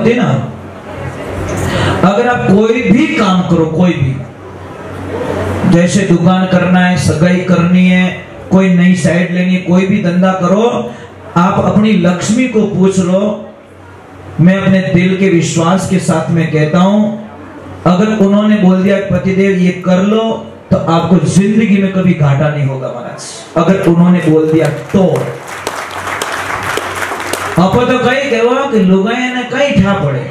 होती ना, अगर आप कोई भी काम करो, कोई भी, जैसे दुकान करना है, सगाई करनी है, कोई नई साइड लेनी है, कोई भी धंधा करो, आप अपनी लक्ष्मी को पूछ लो। मैं अपने दिल के विश्वास के साथ में कहता हूं, अगर उन्होंने बोल दिया पतिदेव ये कर लो, तो आपको जिंदगी में कभी घाटा नहीं होगा महाराज। अगर उन्होंने बोल दिया तो आप तो कहीं कहवा कि लोग ने कहीं ठा पड़े,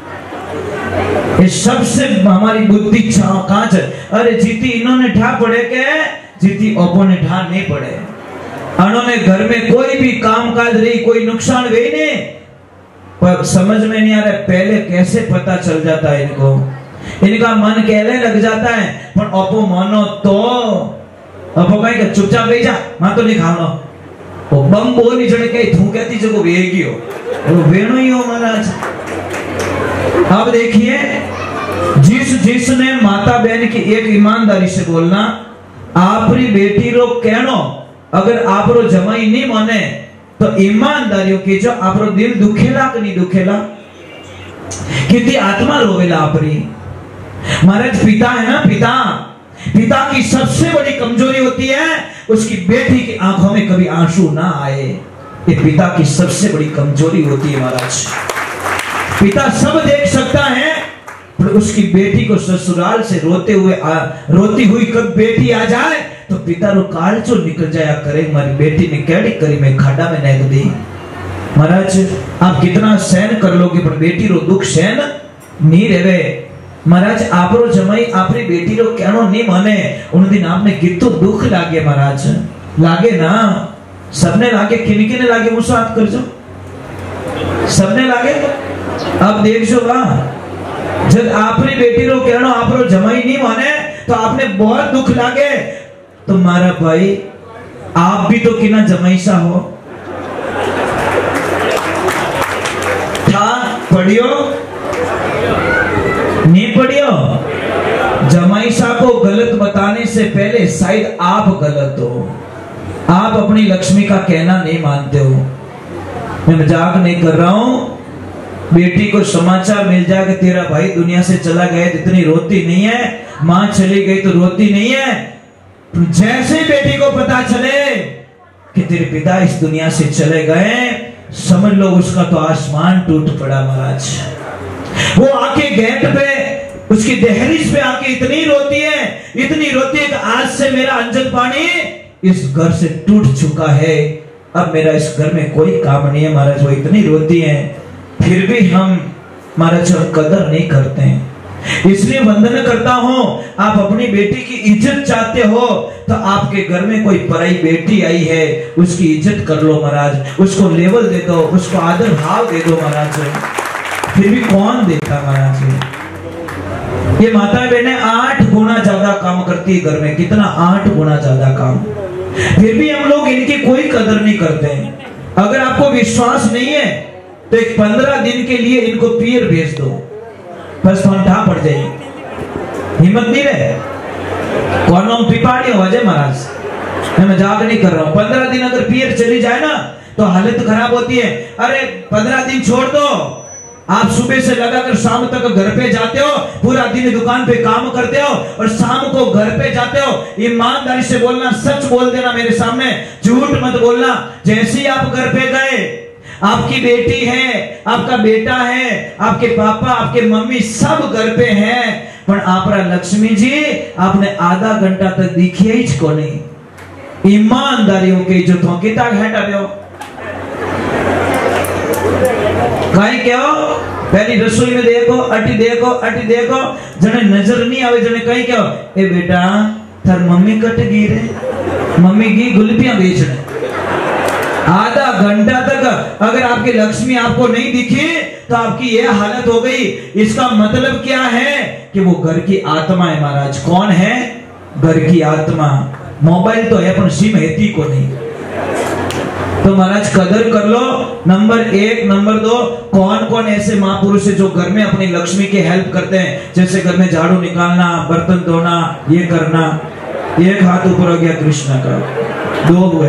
ये सबसे हमारी बुद्धि कांच है। अरे जीती इन्होंने ठा पड़े के जीती ओपो ने ठा नहीं पड़े। उन्होंने घर में कोई भी कामकाज रही, कोई नुकसान हुई नहीं, पर समझ में नहीं आ रहा पहले कैसे पता चल जाता है इनको, इनका मन कहने लग जाता है। पर ओपो मानो तो ओपो कहीं चुपचाप रह जा, मैं तो नहीं खाना, वो बम बोली जड़े कहीं थू कहती जो वेगी हो, वो वेणु ही हो महाराज। अब देखिए, जिसने माता बहन की एक ईमानदारी से बोलना, आपरी बेटी रो कहनो, अगर आप रो जमाई नहीं माने तो ईमानदारियों की जो आप रो दिल दुखेला कि नहीं दुखेला, कितनी आत्मा रोवेला आपरी। महाराज पिता है ना, पिता की सबसे बड़ी कमजोरी होती है उसकी बेटी की आंखों में कभी आंसू ना आए। ये पिता की सबसे बड़ी कमजोरी होती है महाराज। पिता सब देख सकता है, पर उसकी बेटी को ससुराल से रोती हुई कब बेटी आ जाए तो पिता रो कालचो निकल जाया करे, हमारी बेटी ने कैडी करी, मैं खाड़ा में नेक दी। महाराज आप कितना सहन कर लोगे, पर बेटी रो दुख सहन नहीं रेवे। महाराज आप रो जमाई आपरी बेटी रो कहनो नहीं माने, उन दिन आपने कितो दुख लागे महाराज, लागे ना, सबने लागे, किन लागे मुझसे बात कर जो, सबने लागे। अब देख जो वाह, जब आपरी बेटी रो कहनो आप रो जमाई नहीं माने तो आपने बहुत दुख लागे। तो मारा भाई आप भी तो किना जमाई सा हो, था पढ़ियो नहीं पढ़ियो, जमाई सा को गलत बताने से पहले शायद आप गलत हो, आप अपनी लक्ष्मी का कहना नहीं मानते हो। मैं मजाक नहीं कर रहा हूं। बेटी को समाचार मिल जाए कि तेरा भाई दुनिया से चला गया, इतनी रोती नहीं है, मां चली गई तो रोती नहीं है। जैसे बेटी को पता चले कि तेरे पिता इस दुनिया से चले गए, समझ लो उसका तो आसमान टूट पड़ा महाराज। वो आके गेट पे, उसकी दहलीज पे आके इतनी रोती है कि आज से मेरा अंजन पानी इस घर से टूट चुका है, अब मेरा इस घर में कोई काम नहीं है महाराज। वो इतनी रोती है, फिर भी हम महाराज कदर नहीं करते हैं। इसलिए वंदन करता हूं, आप अपनी बेटी की इज्जत चाहते हो तो आपके घर में कोई पराई बेटी आई है, उसकी इज्जत कर लो महाराज, उसको लेवल दे दो, उसको आदर भाव दे दो महाराज। फिर भी कौन देता महाराज। ये माता बहने 8 गुना ज्यादा काम करती है घर में, कितना 8 गुना ज्यादा काम, फिर भी हम लोग इनकी कोई कदर नहीं करते हैं। अगर आपको विश्वास नहीं है तो एक 15 दिन के लिए इनको पीर भेज दो, बस ठंडा पड़ जाएगी, हिम्मत नहीं रहे। कौन पिपाड़ी हो अजय महाराज, मैं मजाक नहीं कर रहा हूं। 15 दिन अगर पीर चली जाए ना तो हालत खराब होती है। अरे 15 दिन छोड़ दो, आप सुबह से लगाकर शाम तक घर पे जाते हो, पूरा दिन दुकान पे काम करते हो और शाम को घर पे जाते हो। ईमानदारी से बोलना, सच बोल देना मेरे सामने, झूठ मत बोलना। जैसे ही आप घर पे गए, आपकी बेटी है, आपका बेटा है, आपके पापा, आपके मम्मी सब घर पे हैं, पर आपरा लक्ष्मी जी आपने आधा घंटा तक दिखिए ही को नहीं। ईमानदारियों के जो तो किता घाटा दो कहीं क्यों, पहली रसोई में देखो, अटी देखो, जने नजर नहीं आवे, जने कहीं क्यों, ए बेटा थार मम्मी कट गई रे, मम्मी की गुलपियां बेचने। आधा घंटा तक अगर आपकी लक्ष्मी आपको नहीं दिखी तो आपकी यह हालत हो गई। इसका मतलब क्या है कि वो घर की आत्मा है महाराज। कौन है? घर की आत्मा। मोबाइल तो है पर सिम हेती को नहीं। तो महाराज कदर कर लो। नंबर 1, नंबर 2, कौन कौन ऐसे महापुरुष है जो घर में अपनी लक्ष्मी की हेल्प करते हैं, जैसे घर में झाड़ू निकालना, बर्तन धोना, ये करना। एक हाथ ऊपर हो गया कृष्ण का, 2 हुए।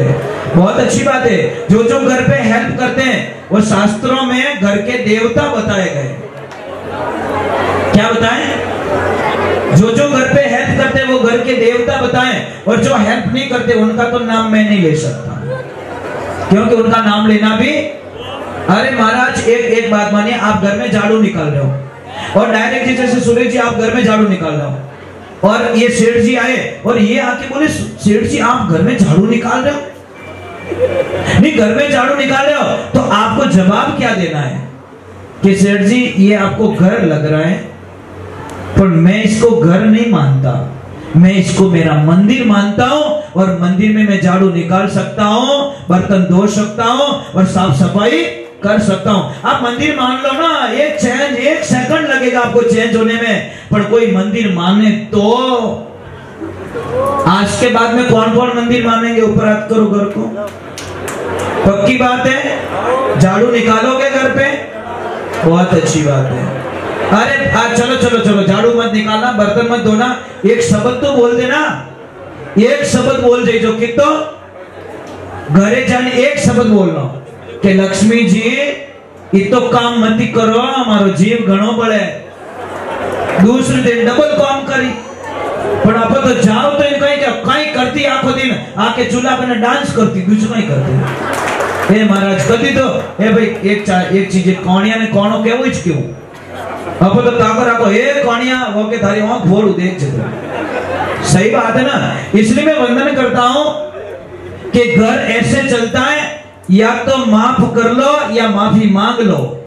बहुत अच्छी बात है। जो जो घर पे हेल्प करते हैं वो शास्त्रों में घर के देवता बताए गए। क्या बताएं? जो जो घर पे हेल्प करते हैं वो घर के देवता बताएं, और जो हेल्प नहीं करते उनका तो नाम मैं नहीं ले सकता, क्योंकि उनका नाम लेना भी। अरे महाराज एक बात मानिए, आप घर में झाड़ू निकाल रहे हो और डायरेक्ट जैसे सुरेश जी आप घर में झाड़ू निकाल रहे हो और ये सेठ जी आए और ये आके बोले सेठ जी आप घर में झाड़ू निकाल रहे हो, नहीं घर में झाड़ू निकाल रहे हो, तो आपको जवाब क्या देना है कि सेठ जी ये आपको घर लग रहा है पर मैं इसको घर नहीं मानता, मैं इसको मेरा मंदिर मानता हूं और मंदिर में मैं झाड़ू निकाल सकता हूं, बर्तन धो सकता हूं और साफ सफाई कर सकता हूं। आप मंदिर मान लो ना, एक सेकंड लगेगा आपको चेंज होने में, पर कोई मंदिर माने तो आज के बाद में कौन कौन मंदिर मानेंगे? ऊपर हाथ करो घर को। पक्की बात है? झाड़ू निकालोगे घर पे? बहुत अच्छी बात है। अरे चलो चलो चलो, झाड़ू मत निकालना, बर्तन मत धोना, एक शब्द तो बोल देना, एक शब्द बोल दे जो कि तो घरे जाने एक शब्द बोलना कि लक्ष्मी जी इतो काम मत करो, हमारो जीव घणो बड़े, दूसरे दिन डबल काम करी, पर आप तो जाओ तो इनका कहीं करती आखो दिन आके चूल्हा पे डांस करती, दूसरा ही करती। ए महाराज कदी तो ए भाई एक चीज कौनिया ने कौनो केवो ज क्यों अब तो ताको राखो ए कौनिया वो के थारी आंख फोड़ू देख जतो। सही बात है ना? इसलिए मैं वंदन करता हूं कि घर ऐसे चलता है, या तो माफ कर लो या माफी मांग लो।